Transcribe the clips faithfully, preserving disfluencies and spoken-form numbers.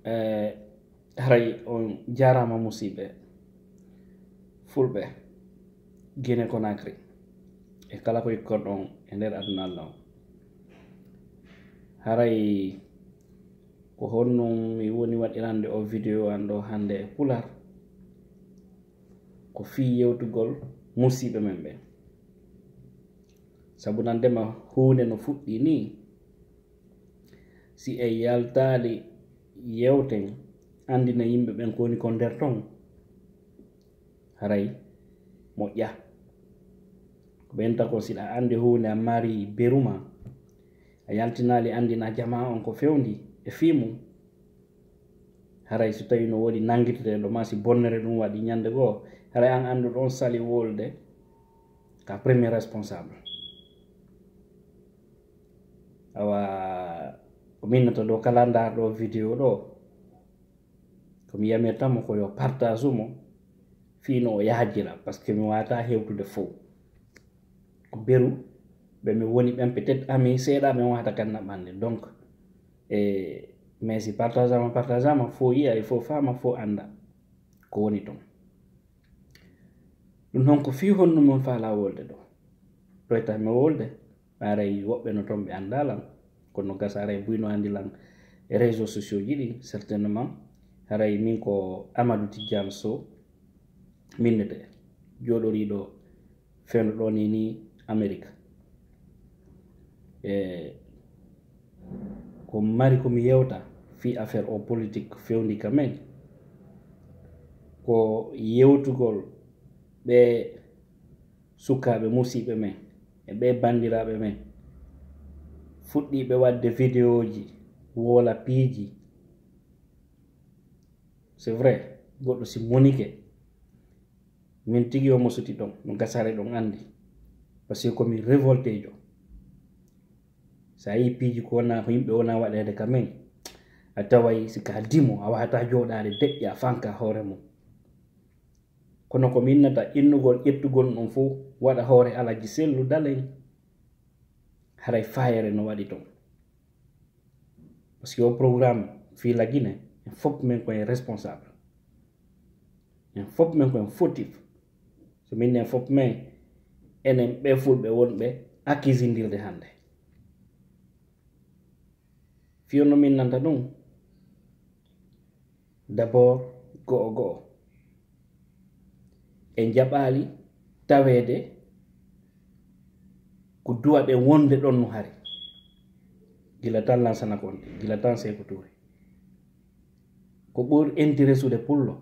eh, haray on jarama musidɓe fulɓe Guinée Conakry e kala ko ikkon ɗon e nder aduna Allah o haray ko honno mi woni waɗirande o vidéo an ɗo hande e pular ko fi yewtugol musidɓe men ɓe sabu nandema hunde no fuɗɗi ni si e yaltali yewten andina yimɓe ɓen ko woni ko nder ton haray moƴƴa ko ɓenta ko siɗa andi hunde a mari beruma a yaltinali andina jama on ko fewndi e fimum haray so tawi no woodi nanguiteɗo ma si bonnere ɗum waɗi ñande goo haray an andu ɗon sali wolde ka premier responsable awa ko minnata ɗo kala darɗo vidéo ɗo komi yamirtamo ko yo partage mo fino o yajira par ce que mi wata hewtude fof ko beru ɓe mi woni ɓen peut être ami seeɗa ɓen wata kan naɓande donc e mais si partage ama partage ama fo yiya e fo fama fo anda ko woni ton ɗum noon ko fi honno min faala wolde ɗo ɗoytami wolde ɓaray woɓɓe no toon ɓe andalan kono gasa aray buyno andilan e réseaux sociaux ji ɗi certainement haray min ko Amadou Tidiane Sow minnete joɗoriɗo fewno ɗo ni ni Amérique e ko mari komi yewta fi affaire o politique fewndi ka men ko yewtugol ɓe sukaɓe musidɓe men e ɓe bandiraɓe men fuɗɗiɓe wadde vidéo ji wola piiji c'est vrai goɗɗo si monike min tigi o mo suti ɗon no gasare ɗon andi par ce que komi révolté jo sa yi piiji ko wona ko yimɓe wona waɗede ka men a taway sika dimo a wata joɗade deƴƴa fanka hoore mum kono ko minnata innugol ƴettugol ɗum fof waɗa hoore alaji sellu dalen haray fayere no waɗi ton par ce que o programme fi la Guinée en fop men koye responsable en fop men koye fautif so min en fop men enen ɓe fulɓe wonɓe accusindirde hande fiyono min nanta ɗum d' abord go'o go'o e jaɓali tawede ko duwa ɓe wonde ɗon no hari gila tan Lansana Conté gila tan Sékou Touré ko ɓuri intéressude pullo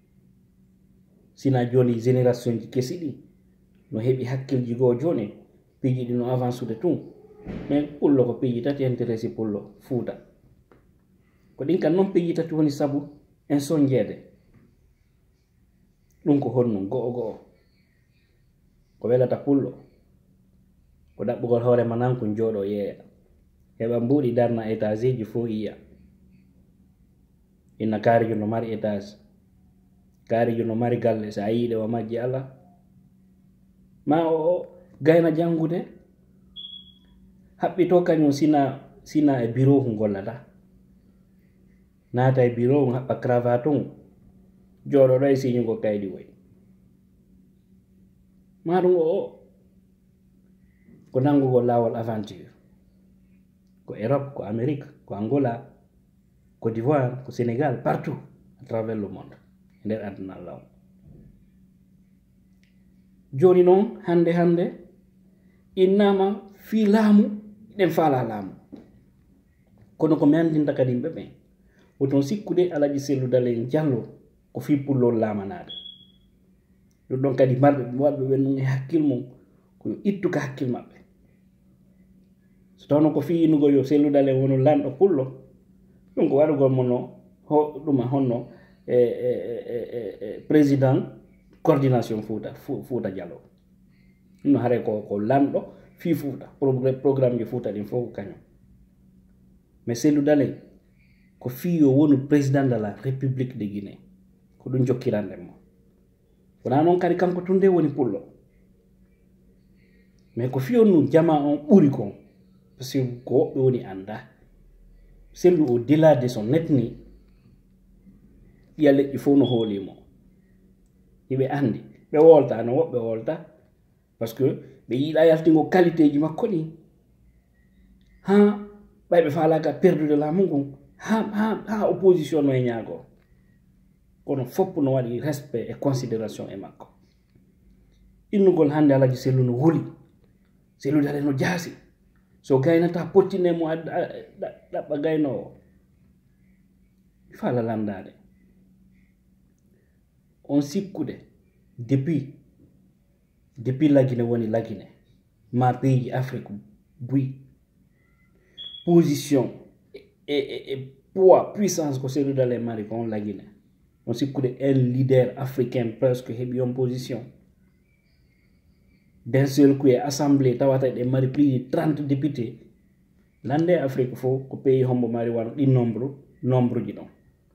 sina joni génération ji kesi ɗi no heɓi hakkilji goo joni piiji ɗi no avance ude tun mais pullo ko piiji tati intéressé pullo Fuuta ko ɗin kan noon piiji tati woni sabu en soñjeede ɗum ko honnum go'o go'o ko welata pullo ko ɗaɓɓugol hoorema nan ko jooɗo yeeya heɓa mbuuɗi darna étage ji fof yiya inna kaarijo no mari étage kaarijo no mari galle so a yiiɗe o majji ala ma o gayna janngude haɓɓito kañum sina sina e bureau ko gollata naata e bureau haɓɓa cravate mum jooɗoɗo e siñugo kaydi woy maɗum o ko nangugol laawol aventure ko Europe ko Amérique ko Angola Côte d'Ivoire ko Sénégal partout à travers le monde e nder aduna Allah o joni noon hande hande innama fi laamu ɗen faala laamu kono ko mi andinta kadi yimɓe ɓen woton sikkude Alaji Sellu Dalen Diallo ko fi pullol laamanade ɗum ɗon kadi marɓe waɗɓe ɓen ɗum e hakkil mum ko yo ittuka hakkil maɓɓe so tawno ko fi innugo yo Sellu Dalen wono lanɗo pullo ɗum ko waɗugol mono ho ɗuma honno e, e, e, e, président coordination Fouta Fouta Diallo ɗum haare ko ko lanɗo fi Fouta programme ji Fouta ɗin fof ko kañum mais Sellu Dalen ko fi yo wonu président de la république de Guinée ko ɗum jokkiranɗen mo wona noon kadi kanko tunde woni pullo mais ko fiyon nu jama on ɓuri kon par ce que ko woɓɓe woni anda Sellu au delà de son ethnie ya leƴƴi fof no hoolimo hiɓe andi ɓe wolta no woɓɓe wolta par ce que ɓe yiiɗa yaltingo qualité ji makko ɗi ha ɓay ɓe falaka perdude laamu ngun ha ha ha opposition no e ñaago kono fopp no waɗi respect et considération e makko innugol hannde alaji sellu no wuli sellu dale no jaasi so gaynata pottine mo ɗaɓɓa gaynowo fala landade on sikkude depuis depuis lagine woni lagine ma pays ji Afrique buy position et, et, et poids puissance ko sellu dale mari ko on lagine on sikkude un leader africain presque heɓi on position d'un seul coup e assemblée tawata ɗe mari plus de trente députés lande Afrique fo ko pays hombo mari wano ɗi nombre nombre ji ɗon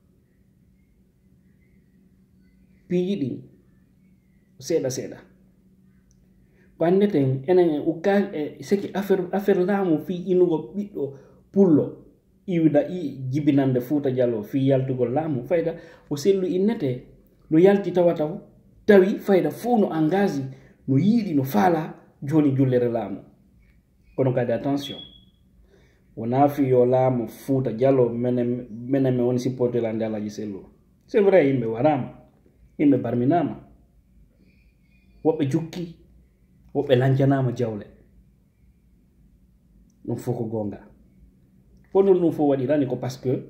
piiji ɗi seeɗa seeɗa ko andeten enen ukka e seki affaire affaire laamu fi inugo ɓiɗɗo pullo iwda i jibinande Fuuta Jallo fi yaltugol laamu fayda o sellu innete no yalti tawata tawi fayda fof no engage no yiiɗi no faala joni jullere laamu kono kadi attention wona fiyo laamu Fuuta Jallo menen menen mi woni supporter lande Alaji Sellu c'est vrai yimɓe warama yimɓe barminama woɓɓe jukki woɓɓe lanjanama jawle ɗum fof ko gonga kono ɗum fof waɗirani ko par ce que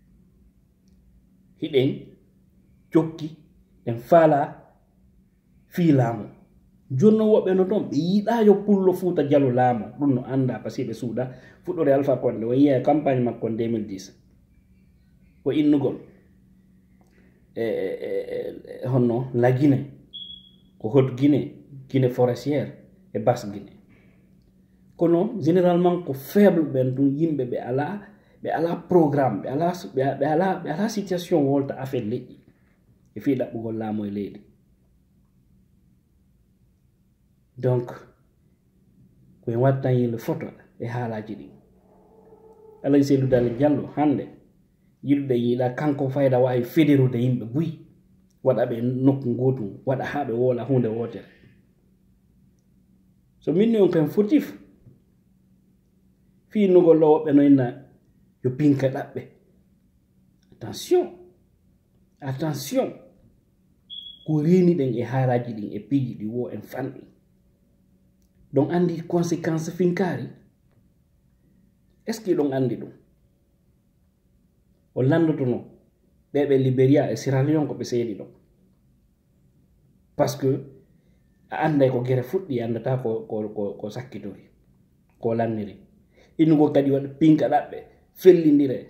hiɗen jokki en faala fii laamu joni noon woɓɓe no toon ɓe yiiɗa yo pullo Fuuta Jallo laamu ɗum no anda par ce que ɓe suuɗa fuɗɗore Alpha Condé o yiya campagne makko en deux mille dix ko innugol e e honno la Guinée ko Haute Guinée Guinée forestière e Basse Guinée kono généralement ko faible ɓen ɗum yimɓe ɓe ala ɓe ala programme ɓe ala ɓe ala ɓe ala situation wolta affaire leƴƴi e fi ɗaɓɓugol laamu e leydi donc koyen wattan yille photo e haalaji ɗi Alaji Sellu Dale Diallo hande yiɗuɗe yiiɗa kanko fayda wawi fédérude yimɓe buy waɗa ɓe nokku gotum waɗa ha ɓe woola hunde wotere so minni on ken fautif fiinugol ɗo woɓɓe no inna yo pinka ɗaɓɓe attention attention ko reni ɗen e haaraji ɗin e piiji ɗi wo en fanɗi ɗon andi conséquence finkari est ce que ɗon andi ɗum o landotono ɓeɓe Libéria e Sierra Leone ko ɓe seeɗi ɗon par ce que a anday ko gere fuɗɗi andata ko ko ko, ko sakkitori ko lanniri innugo kadi waɗa pinka ɗaɓɓe fellindire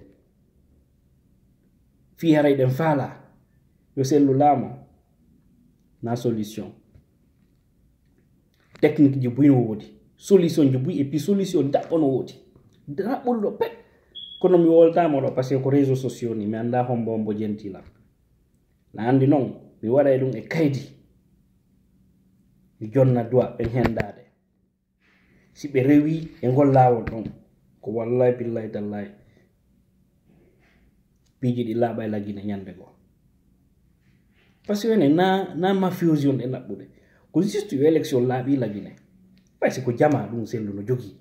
fi haray ɗen faala yo sellu laamu na solution technique ji buy no woodi solution ji buy et puis solution daɓɓo no woodi daɓɓuɗo pet kono mi woltama ɗo par ce que ko réseaux sociaux ni mi anda hombo hombo jentila na andi noon mi waɗa e ɗum e kaydi mi jonna duwa ɓen hendade si ɓe rewi e ngol laawol ɗon ko wallahi billahi tallahi piiji ɗi laaɓa e lagine ñande goo par ce que ene na na mafiosi on e naɓɓude ko juste yo élection laaɓi lagine par ce que ko jama ɗum Sellu no jogii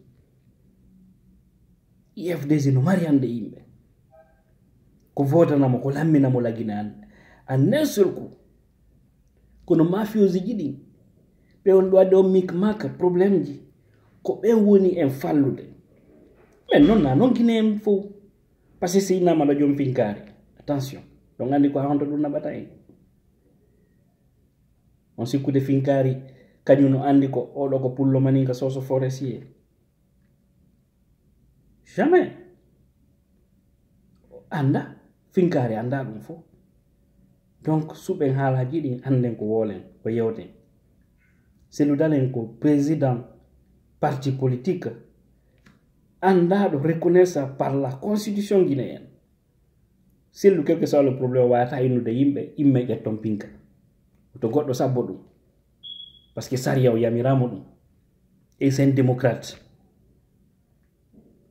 I F D C no mari hande yimɓe ko votanamo ko lamminamo lagine an en un seul coup kono mafiosi ji ɗin ɓe on ɗo waɗi on mikmaka probléme ji ko ɓen woni en fallude ɓen noon na noon Guinée en fof par ce que si innamaɗo joom finkari attention ɗon andi ko honto ɗum naɓata en on sikkude finkari kañum no andi ko oɗo ko pullo maninka soso forestier jamais anda finkari anda ɗum fof donc suɓen haalaji ɗin anden ko wolen ko yewten Sellu Dale ko président parti politique andaɗo reconnaissa par la constitution guinéenne Sellu quel que soit le problème wawata innude yimɓe imme ƴetton pinka to goɗɗo sabbo ɗum par ce que saria o yamiramo ɗum et c'est un démocrate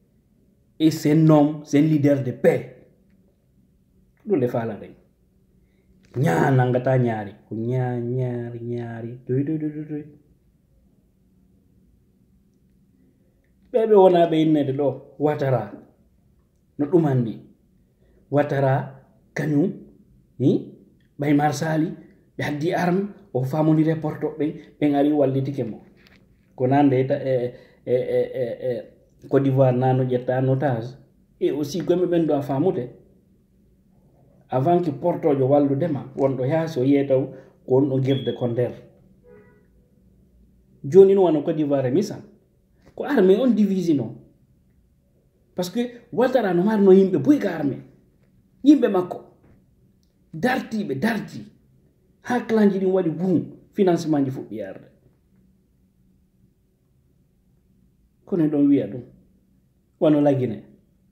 et c'est un homme c'est un leader de paix ɗum le faala ɗen ñaana ngata ñaari ko ñaa ñaari ñaari doy doy doy doy bebe wona be innede do watara no dumandi watara kanyu ni bay marsali be haddi arme o famondire porto be be ngari wallitike mo ko nande eta e e e e Côte d'Ivoire nano jetta en otage et aussi comme ben do famude avant que porto jo wallu dema wondo yaaso yetaw ko on girde ko der joni no wano Côte d'Ivoire misa ko armée on divise non parce que watara no marno yimbe buy ka armée yimbe makko dartibe darti ha klanji din wadi boom financement ji fuddi yarde kono don wiya dum wano lagine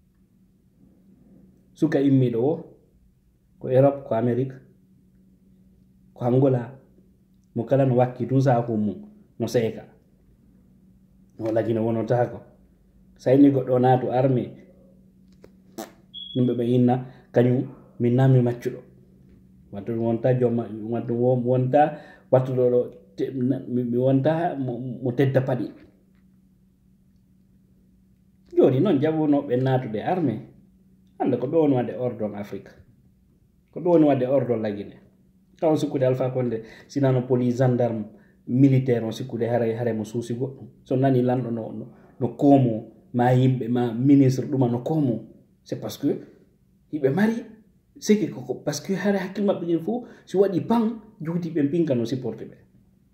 suka immido ko Europe ko Amerique ko Angola mo kala no wakki tun sa ko mu no seka no lagine wono tako sayni goddo naatu armée nimbe be inna kanyu min nami maccudo wato wonta joma wato wonta wato do mi wonta mo tedda padi joni non jabuno be natude armée ande ko do woni wade ordre Afrique ko do woni wade ordre lagine taw sikude Alpha Condé sinano police gendarme militaire on sikude hare hare mo suusi goddo so nani lando no no, no komo ma yimbe ma ministre duma no komo c'est parce que ibe mari c'est que parce que hare hakil mabbe ni fu si wadi pang juuti be pinka no supporter be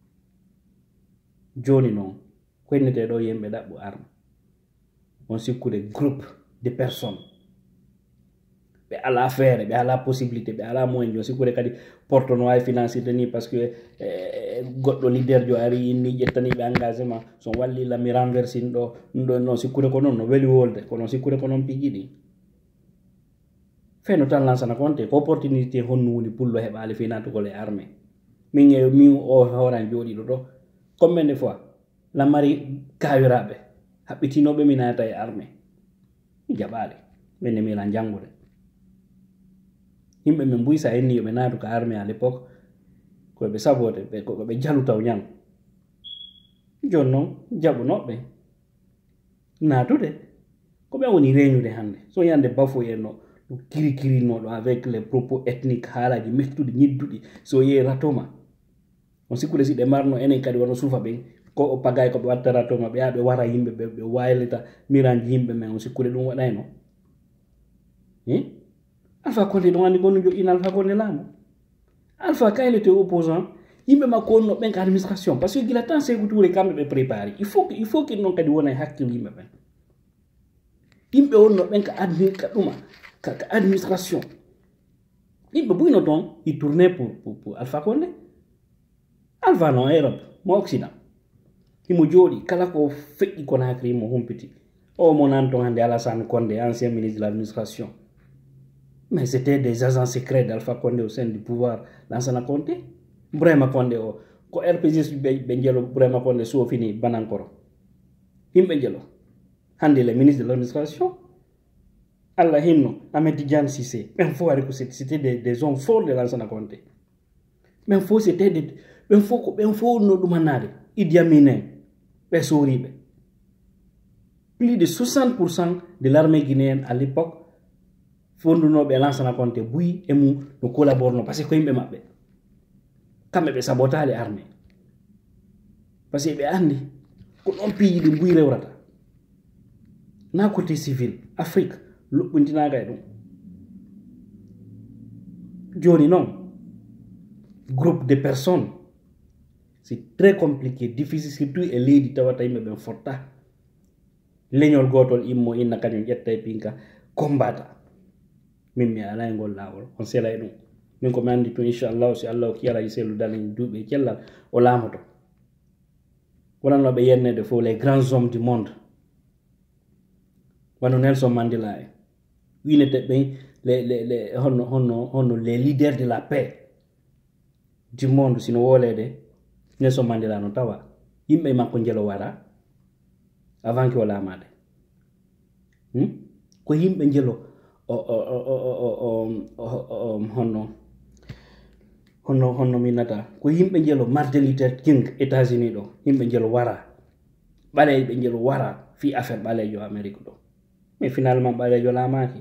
joni non ko enete do yembe dabbu arme on sikude groupe de personnes be ala affaire be ala possibilité be ala moyen jo sikude kadi porto no ay financier ni parce que eh, goddo leader jo ari ni jettani be engagement son walli la mi renverser do ndo no sikude ko non no weli wolde ko non sikude ko non pigidi feno tan lansana konte ko opportunité honno woni pullo heba ali finatu ko le armée min e mi o horan jodi do do combien de fois la mari kawirabe habitinobe minata e armée jabale men mi la jangude himbe men buysa enni yo be naatu ka armée à l'époque ko be sabote be ko be jalutaw nyang jonno jabuno be naatude ko be woni reñude hande so yande bafo yenno kiri kiri no do avec les propos ethniques halaji mettudi nyiddudi so ye ratoma on sikude si de marno enen kadi wono sufa be ko o pagay ko be watta ratoma be abe wara yimbe be be waylita miranji yimbe men on sikude dum wadayno hein Alpha Condé do andi gonu jo in Alpha Condé lamu Alpha quand il était opposant yimbe makko no ben administration parce que gila tan c'est ko touré kambe be préparer il faut il faut que non kadi wona hakkil yimbe ben yimbe wonno ben ka admin ka duma ka administration yimbe buyno don il tournait pour pour, pour Alpha Condé Alpha non Europe mo Occident imo jodi kala ko feddi ko nakri mo humpiti o mo nanto hande Alassane Condé ancien ministre de l'administration mais c'était des agents secrets d'Alpha Condé au sein du pouvoir Lansana Conté Brema Condé o ko R P G be be jelo Brema Condé so fini banankoro himbe jelo hande le ministre de l'administration Allah hinno Ahmed Tidiane Cissé même faut que c'était des des hommes forts de Lansana Conté même faut c'était des même faut ko même faut no dumanade Idi Amin be soribe plus de soixante pour cent de l'armée guinéenne à l'époque fonduno be Lansana Conté buyi e mu no collaborno parce que ko yimbe mabbe kambe be sabotale armée parce que be andi ko don piyi di buyi rewrata na côté civil Afrique lubbuntina gay dum joni non groupe de personnes c'est très compliqué difficile surtout e leydi tawata yimbe ben forta leñol gotol immo inna kanyum jetta e pinka combattre min mi ala ngol lawol on sela e dum min ko mandi to inshallah si Allah ki ala yiselu dalin dube cellal o lamoto wala no be yennede fo les grands hommes du monde wano Nelson Mandela e winete be les les les honno honno honno les leaders de la paix du monde sino wolede Nelson Mandela no tawa yimbe makko jelo wara avant que wala amade hmm ko yimbe jelo o o o o o honno honno honno minata ko yimɓe jelo Martin Luther King États-Unis ɗo yimɓe jelo wara ɓaleɓe jelo wara fi affaire ɓalejo Amérique ɗo mais finalement ɓalejo laamaki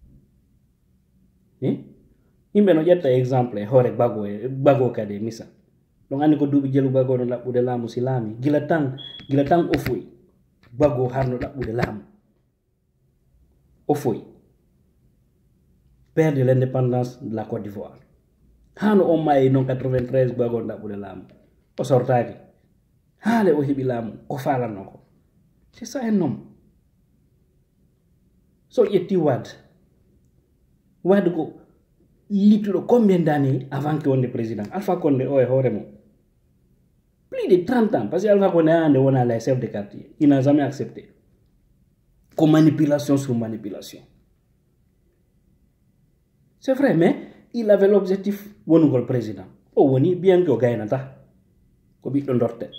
yimɓe no ƴetta exemple e hoore Gbagbo e Gbagbo kadi e misa ɗon andi ko duuɓi jelu Gbagbo no ɗaɓɓude laamu si laami gila tan gila tan o foyi Gbagbo harno ɗaɓɓude laamu o foyi père de l'indépendance de la Côte d'Ivoire hano on maayi noon quatre-vingt-treize Gbagbo ɗaɓɓude laamu o sortaki haale o heɓi laamu ko faalanno ko c'est ça un homme so ƴetti Wade Wade ko yittuɗo combien d'années avant que wonde président Alpha Condé o e hoore mum plus de trente ans parce que Alpha Condé hande wona la chef de quartier il n'a jamais accepté ko manipulation sur manipulation c'est vrai mais il avait l'objectif wonugol président o woni bien que o gaynata ko ɓiɗɗo dorte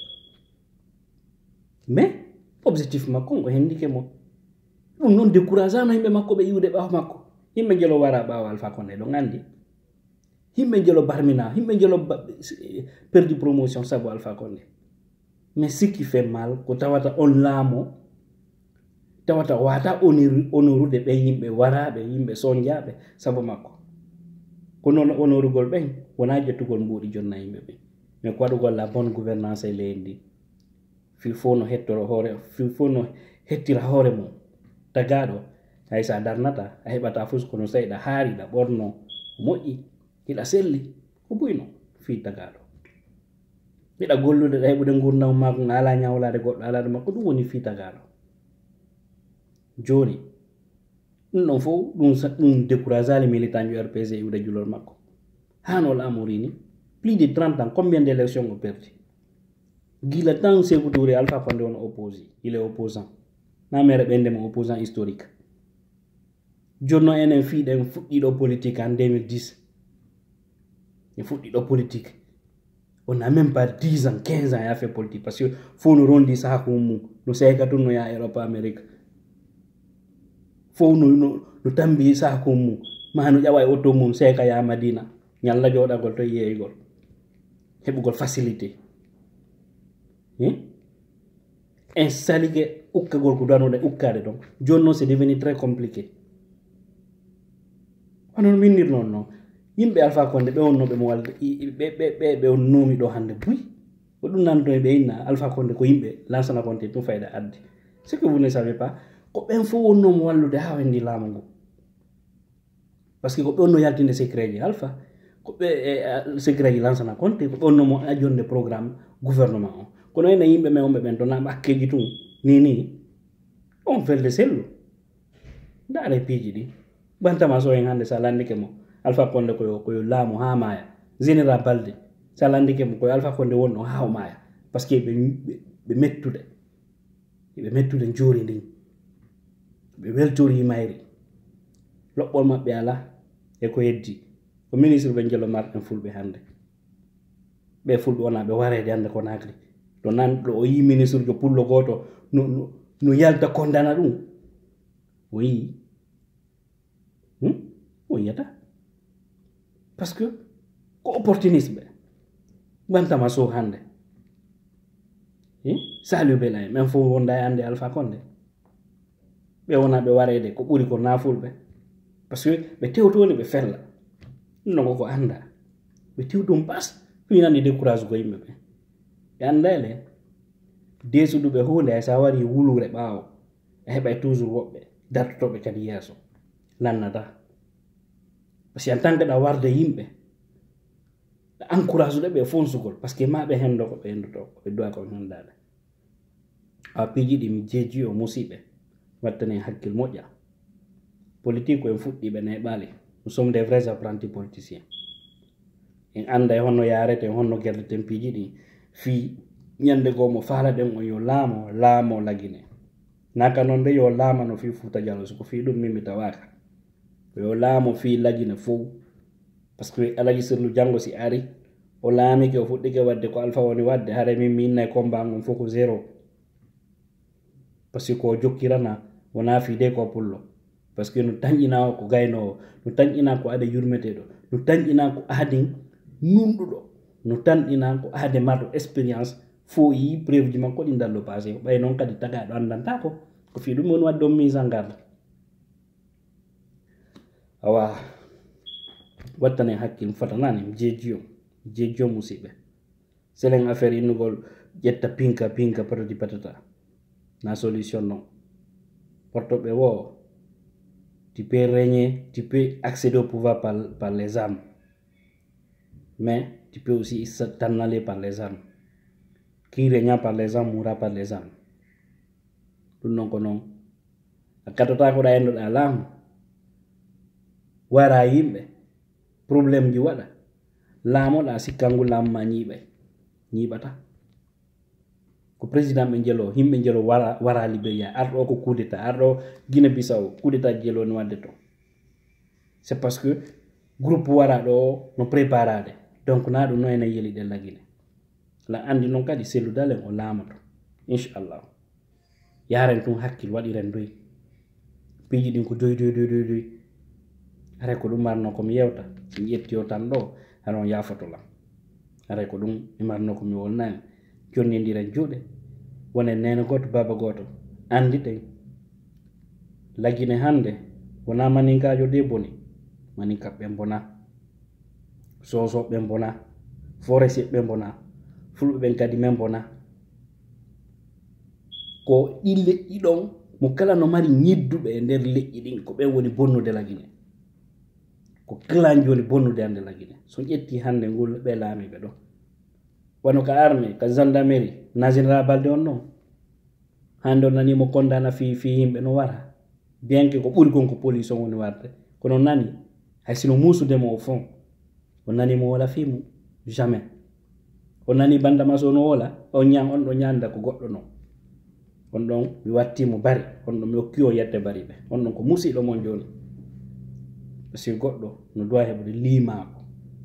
mais objectif makko o hendike mo ɗum noon décourageano yimɓe makko ɓe yiwde ɓaawo makko yimɓe jelo wara ɓaawo Alpha Condé ɗon andi yimɓe jelo barmina yimɓe jelo perdi promotion sabu Alpha Condé mais ce qui fait mal ko tawata on laamo tawata wata honorude ɓe yimɓe waraɓe yimɓe soñjaɓe sabu makko ko noon honorugol ɓen wona ƴettugol mbuuɗi jonna yimɓe ɓe mais ko waɗugol la bonne gouvernance e leydi ndi fil faut no hettoro hoore fil faut no hettira hoore mum tagaɗo hay sa darnata a heɓata fus kono sayɗa haariɗa ɓorno moƴƴi hiɗa selli ko buyno fi tagaɗo ɓiɗa gollude ɗa heɓude gurdam mako nga ala ñawlade goɗɗo alade makko ɗum woni fi tagaɗo joni ɗum ɗon fof ɗum ɗum décourage ali militant ju R P G iwde julol makko hano laamurini plus de trente ans combien d'élections o perdi gila tan Sékou Touré Alpha Condé on opposé il est opposant na mere ɓendemo opposant historique jonno enen fiiɗen fuɗɗiɗo politique en deux mille dix en fuɗɗiɗo politique on n'a même pas dix ans quinze ans ya fait politique parce que fo no rondi sahaku mum no seyka tun no ya Europe Amérique fo no no tambi sahaku mum ma no ƴawa e auto mum seyka ya Madina ñalla joɗagol to yeeygol heɓugol facilité installike ukkagol ko danuɗe ukkade ɗon joni noon c'est devenu très compliqué onon minnir noon noon yimɓe Alpha Condé ɓe wonnoɓe mo walde ɓe ɓe on noomi ɗo hannde buy ko ɗum nanto e ɓe inna Alpha Condé ko yimɓe Lansana Conté ɗum fayda addi ce que vous ne savez pas ko ɓen fof wonnomo wallude ha wendi laamu ngu par ce que ko ɓe wonno yaltinde secret ji Alpha ko ɓe secret ji Lansana Conté ko ɓe wonnomo ajonde programme gouvernement o kono ene yimɓe men onɓe ɓen to na ɓakkeji tun ni ni on felde sellu ndaare piiji ɗi bantama so en hannde sa landike mo Alpha Condé koyo koyo laamu ha maaya général Balde sa landike mo koyo Alpha Condé wonno ha o maaya par ce que ɓe ɓe mettude ɓe mettude joori ndin ɓe weltori mayri loɓɓol maɓɓe ala e ko heddi ko ministre ɓe jelo marɗen fulɓe hannde ɓe fulɓe wona ɓe warede hannde ko nakri to nan ɗo o yi ministre jo pullo goto no no yalta condana ɗum o yi hmm? o yiyata parce que ko opportuniste ɓe ɓantama so hannde Saliou Belaye men fof wonda e ande Alpha Condé ɓe wona ɓe warede ko ɓuri ko nafulɓe par ce que ɓe tewtoni ɓe fella ɗum nogo ko anda ɓe tewtum bas finandi décourage ko yimɓe ɓe ɓe anda ele desuduɓe hunde hay sa wari wulure ɓaawo e heɓay toujours woɓɓe dartotoɓe kadi yeeso lannata par ce que en tant que ɗa warde yimɓe ɗa encourage uɗe ɓe fonsugol par ce que ma ɓe hendo ko ɓe hendoto ɓe duwa ko hendade a piiji ɗi mi jeeji o musiɓe wattane hakkil moƴƴa politique ko en fuɗɗiɓe ne ɓaali nous sommes des vrais apprentis politiciens en anda e honno yarete e honno gerleten piiji ɗi fi ñande goo mo faala ɗen on yo laamo laamo lagine naka noon de yo laamano fi Fuuta Jallo soko fi ɗum mimmi tawaka yo laamo fi lagine fof par ce que Alaji Sirlu Jango si ari o laamike o fuɗɗike wadde ko Alpha woni wadde hara min mi inna e combat on fof ko zéro par ce que ko jokkirana wona fiide ko pullo par ce que no tañƴina ko gaynowo no tañƴina ko aɗa yurmeteɗo no tañƴina ko aadin nunduɗo no tan ina ko ade marɗo expérience fo yi preuve ji makko ɗi dallo passé ko ɓay noon kadi tagaɗo andanta ko ko fi ɗum woni wadde on mise en garde awa wattane hakkil fatanani mi jeejiyo mi jeejiyo musidɓe selen affaire innugol ƴetta pinka pinka patati patata na solution non portoɓe wo tu peux régner tu peux accéder au pouvoir par, par les armes mais tu peux aussi t'en aller par les armes qui régna par les armes mourra par les armes ɗum non ko noon a katata ko ɗa endoɗa laamu wara yimɓe probléme ji waɗa laamoɗa sikkangu laamu ma ñiiɓay ñiiɓata ko président ɓe jelo yimɓe jelo wara wara libéria arɗo ko coup d'état arɗo guinée bissaw coup d'état jelo no wadde to c'est parce que groupe wara ɗo no préparade donc na ɗum no ene yeli ɗe lagine la andi noon kadi sellu dalen o laamato inchallah yaren tun hakkil waɗiren doy piiji ɗin ko doy doy doy doy doy are ko ɗum marno komi yewta mi ƴettiyo tan ɗo hanon yafotolam are ko ɗum mi marno komi wolnani jonnidiren juuɗe wonen nene goto baba goto anditen lagine hande wona maninkajo de boni maninkaɓe bona sosoɓe bona forestier bona fulɓe ɓen kadi men bona ko ɗi leƴƴi ɗon mo kala no mari ñidduɓe e nder leƴƴi ɗin ko ɓen woni bonnude lagine ko clan joni bonnude hande lagine so ƴetti hande ngol ɓe laamiɓe ɗo wano ka armée ka gendarmerie na général balde on noon hande on nanimo condana fi fi yimɓe no wara bien que ko ɓuri gon ko police on woni warde kono nani hay sino musudemo au fond on nanimo wala fimu jamais on nani bandama so no wola on ñan on ɗo ñanda ko goɗɗo non on ɗon mi wattimo bari on ɗon mi hokkiyo yedde bari ɓe on ɗon ko musiɗo mon joni par ce que goɗɗo no dowa heɓude liimako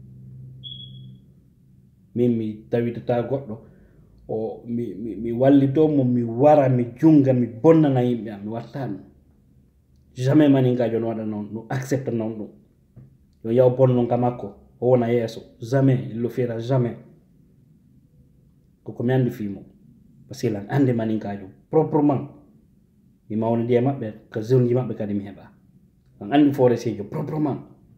min mi tawitata goɗɗo o mi, mi, mi wallitomo mi wara mi junga mi bonnana yimɓe am mi watta ɗum jamais maninkajo no waɗa noon no accepte noon ɗum yo yaw bonnon ka makko o wona yeeso jamais il le fera jamais koko mi andi fimo par ce que lan ande maninkajo proprement mi mawnidi e maɓɓe ka zone ji maɓɓe kadi mi heɓa lan andi forestier jo proprement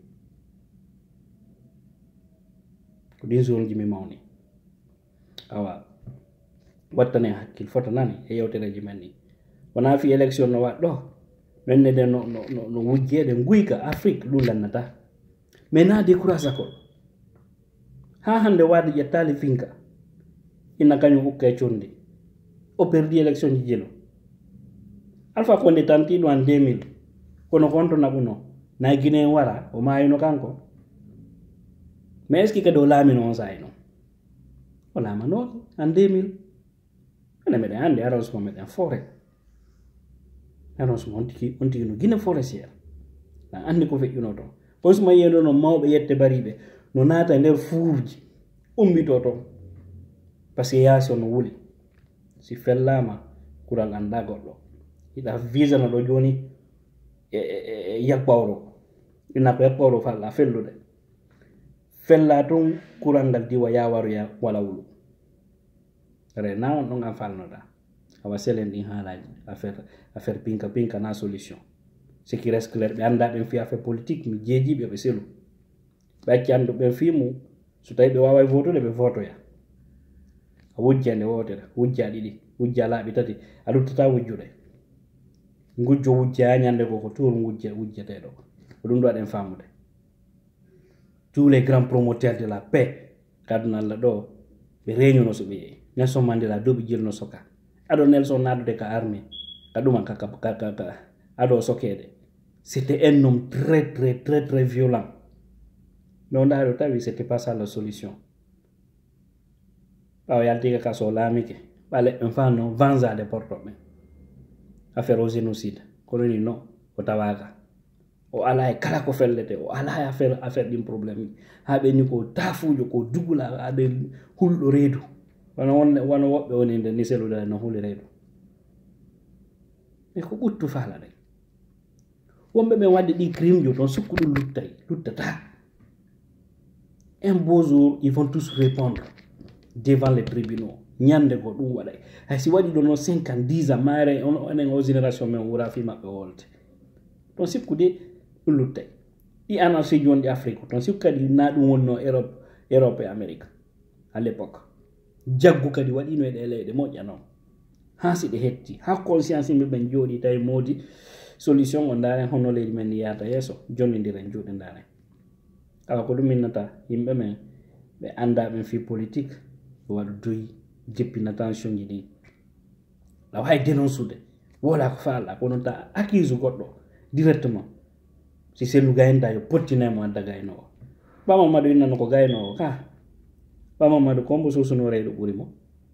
ko ɗin zone ji mi mawni awa wattane hakkil fota nani e yewtereji men ni wona fi élection no waɗ ɗo menne de no, no, no, no wujjeɗe guyka afrique ɗum lannata mais na décourage ko ha hande wade ƴettali finka inna kañum ukka e condi o perdi élection ji jelo alpha konde tantiɗo en deux mille kono konto naɓuno na guinéen wara o mayino kanko mais est ce que kadi o laamino on sayi noon o laamanoki en deux mille ene meɗen hande arrangement meɗen forêt arrangement on tigi on tigi no guine forestiére a andi ko feƴƴuno toon on suma yiyeno no mawɓe yette bariɓe no naata e nder fuurji ummito toon par ce que yaasi ono wuli si fellama kural anda goɗɗo hiɗa visana ɗo joni e, e, e yakɓawro ina ko yakɓawro falla fellude fella toon kural ngal diwa yawaru ya wala wulu rena on ɗon an falnoɗa awa selen ɗin haalaji affaire affaire pinka pinka na solution ce qui reste clair ɓe anda ɓen fi affaire politique mi jeejiɓe ɓe selu ɓe acci andu ɓen fimu so tawi ɓe wawa votude ɓe votoya a wujja nde wotere wujja ɗiɗi wujja laaɓi tati a luttata wujjuɗe gujjo wujja ñande ko ko tour wujje wujjeteɗo ko ɗum ɗo aɗen famude tous les grands promoteurs de la paix kaduna allah ɗo ɓe réunion so ɓe yeeyi Nelson Mandela doɓi jilno soka aɗo Nelson nadude ka armée ka ɗuma ka ka ka ka aɗo sokede c'était un homme très très très très violent mais on ɗaɗo tawi c'était pas ça la solution ɓawa yaltiga ka so laamike ɓale ɓen fa no vengade portoɓe affaire au génocide kono ni non o tawaka o ala e kala ko fellete o ala e affaire affaire ɗin probléme ha ɓenni ko tafujo ko dugula aɓe hulɗo reedu wono wonne wono woɓɓe woni nde ni sellude no huli reedu e ko ɓuttu faala ɗen wonɓe ɓen wadde ɗi crime jo toon sukku ɗum luttay luttata un beau jour ils vont tous répondre devant les tribunaux nyande ko dum waday hay si wadi dono cinquante dix ans mare on onen o génération men wura fi mabbe wolte ton sikkude lutte i anarchie jondi afrique ton sikkadi na dum wonno europe europe et amerique à l'époque jaggu kadi wadi no e leyde mojjano ha si de hetti ha conscience mi ben jodi tay modi solution on dare hono leydi men yata yeso jonni ndiren juude dare ala ko dum minata yimbe men be anda ben fi politique wadu doyi jeppina tension ji di la way dénoncer wala ko faala ko non ta accuse goddo directement si selu gayenda yo pottina mo anda gayno bama madu inna ko gayno ka bama madu kombo so sono reedo buri mo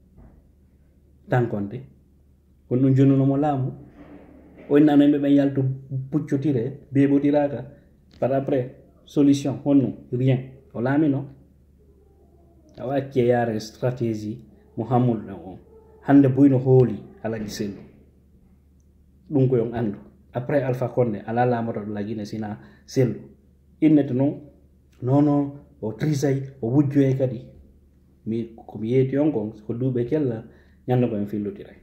tankonte ko non jonuno mo lamu o inna no be yalto puccotire bebo diraka par après solution honno rien o lami no awa yare stratégie muhammad o hande buyno hooli ala giselu dum ko yon andu après alpha konde ala la moto la gine sina selu inneto non nono o trisay o wujjo e kadi mi ko mi yeti on gon ko dube kella nyando ko en fillutire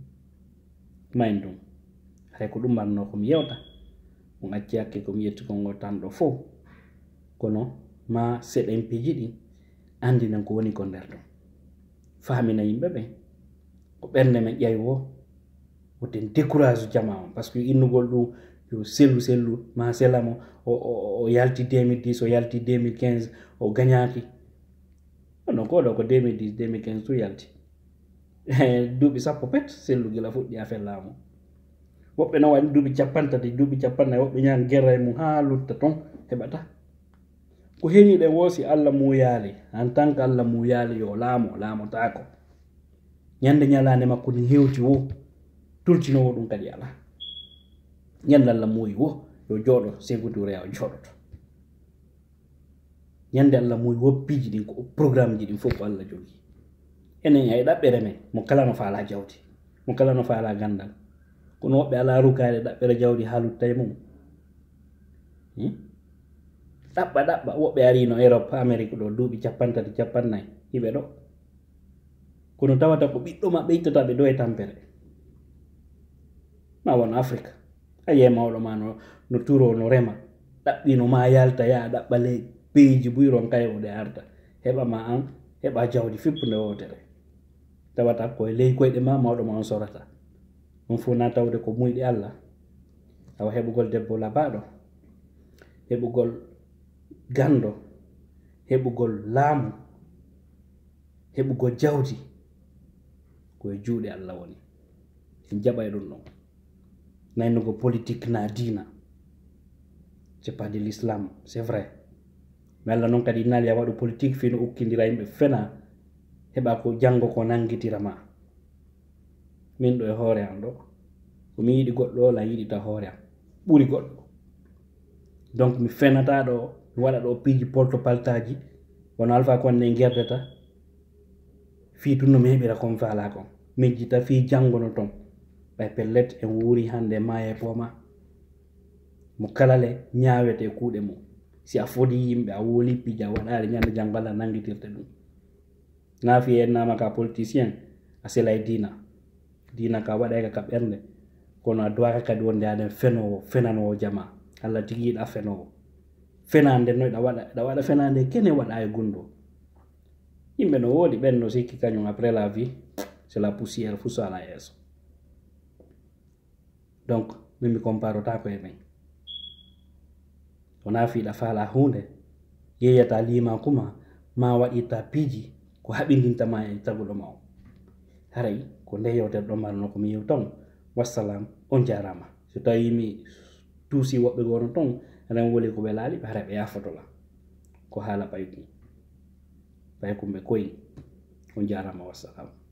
mayndum hay ko dum marno ko mi yewta on acci hakke ko mi yetti ko ngotan do fo kono ma seden pijidi andi nan ko woni ko nder do famina yimbe be ko berne men ƴaywo woten décourage jama parce que innugol dum yo selu selu ma selamo o o, o yalti deux mille dix o yalti deux mille quinze o gagnaki non ko do ko deux mille dix deux mille quinze to yalti dubi sappo pet selu gila fuddi afel lamo wobbe no wadi dubi capantati dubi capanna wobbe nyaan gerray mu ha lutta ton hebata ko heni de wosi alla mu yali en tant que alla mu yali yo lamo lamo tako nyande nyalane makko ni hewti wo tultino dum kadi ala nyande alla muy wo yo jodo segutu rew jodoto nyande alla muy wo piji din ko programme ji din fof alla jogi enen ay dabbere men mo kala no faala jawti mo kala no faala gandal ko no be ala rukaade dabbere jawdi halut tay mum hmm? dabba dabba wobbe ari no Europe America do duubi capantati capannay hibe do kono tawata ko biddo mabbe ittata be do e tampere ma won Africa aye mawdo mano no turo no rema dabbi no ma yalta ya dabba le peji buyron kayo de arta heba ma an heba jawdi fippunde wotere tawata ko le koyde ma mawdo ma on sorata on fu na tawde ko muydi Allah aw hebugol debbo labado hebugol gando hebugol laamu hebugol jawdi ko e juude Allah woni en jabay dum non naynugo politique na dina c'est pas de l'islam c'est vrai mais Allah non kadi nali ya wadu politique fi no ukkindira yimbe fena heba ko jango ko nangitira ma min do e hoore am do ko mi yidi goddo la yidi ta hoore am buri goddo donc mi fenata do wala do piji porto paltaji won alfa kon ne gerdata fi tunno mebira kom faala kon mejjita fi jangono ton bay pellet en wuri hande maye poma mo kalale nyaawete kuude mo si a fodi yimbe a woli pija wadaare nyande jangala nangitirte dum na fi en nama ka politicien a selay dina dina ka wada ka bernde kono a doaka kadi wonde aden feno fenano jama alla tigi da feno fenande no da wada da wada fenande kene wada ay gundo yimbe no wodi benno sikki kanyo après la vie c'est la poussière fu sala yeso donc mimi comparo ta ko e men ona fi da fala hunde yeyata lima kuma ma wadi ta piji ko habindinta ma e tagudo maw haray ko ndeyote do marno ko mi yewton wassalam on jarama so tawi mi tusi wobbe gono ton ren woli ko be laali be harabe ya fotola ko hala bayku bay ko be koy on jarama wassalam